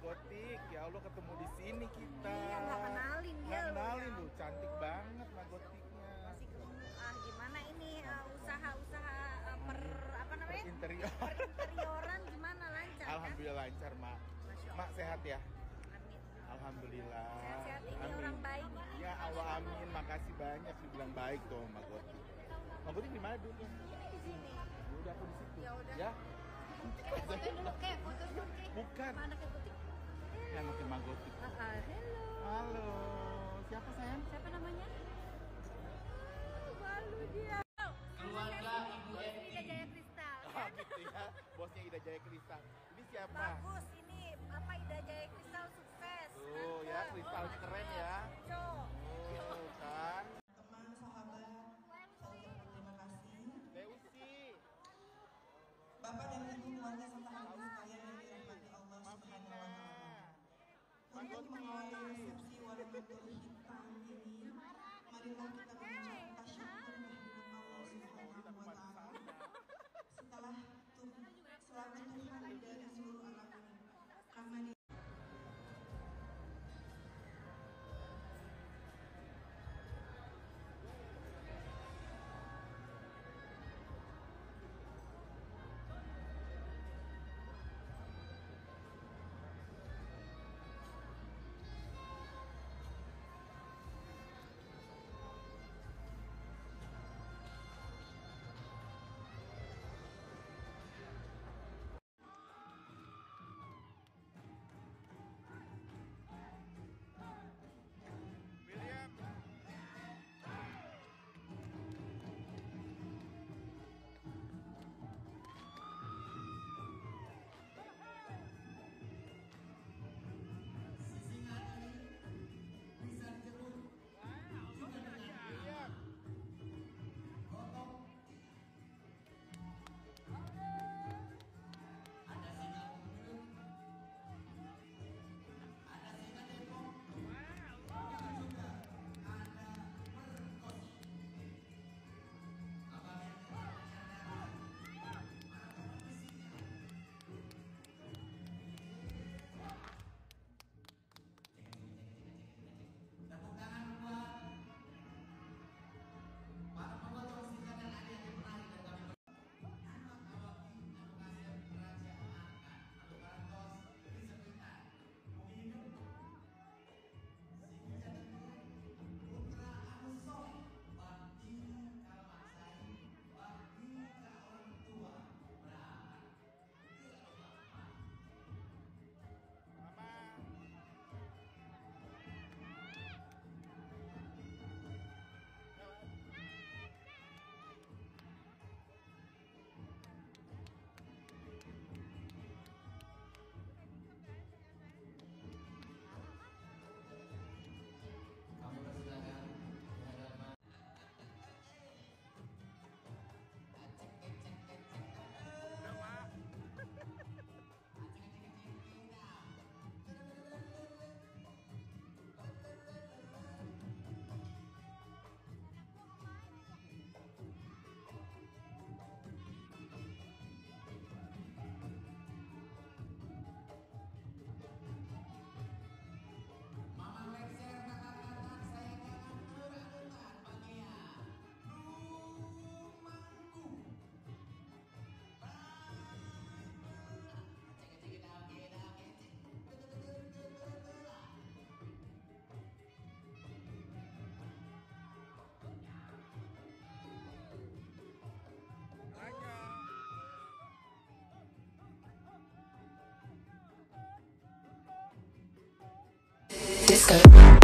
Gotik. Ya Allah, ketemu di sini kita. Iya, nggak kenalin dia Nggak loh. kenalin Ya. lu, cantik banget Mak Gotiknya. Masih gimana ini usaha-usaha apa namanya? Interior. Perinterioran gimana, lancar? Alhamdulillah lancar, Mak. Mak sehat ya? Amin. Alhamdulillah. Sehat-sehat, ini Amin. orang baik. Ya Allah, amin. Makasih banyak dibilang baik tuh Mak Gotik. Mak Gotik di mana dulu? Di sini. Udah aku di situ. Ya udah. Ya. Foto dulu, foto dulu. Bukan. Mana kayak Gotik? Yang makin Mak Gotik. Hello. Halo. Siapa sayang? Siapa namanya? Malu dia. Keluarga Ibu Ida Jaya Kristal. Oh, gitu ya. Bosnya Ida Jaya Kristal. Ini siapa? Bagus ini apa Ida Jaya Kristal sukses. Tuh ya, kristalnya keren ya. Cok. Tuh kan. Teman, sahabat, saya berterima kasih. Deusi. Bapak dan Ibu keluarga serta hadirin sekalian yang dirahmati Allah Subhanahu wa taala. Untuk mengawali resepsi warung mantul hitam ini, marilah kita mengucap tasyukur kehadirat Allah Subhanahu wa taala. Setelah selalu Tuhan dari seluruh alam ini. Karena William. William. Disco.